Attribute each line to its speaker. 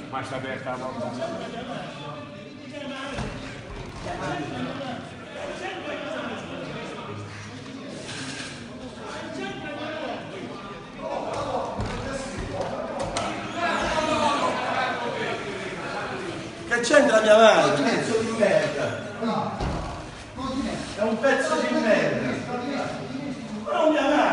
Speaker 1: Ma sta aperta la porta.
Speaker 2: Che c'entra mia madre? È un pezzo di merda. È un pezzo di merda. Ma non mia madre.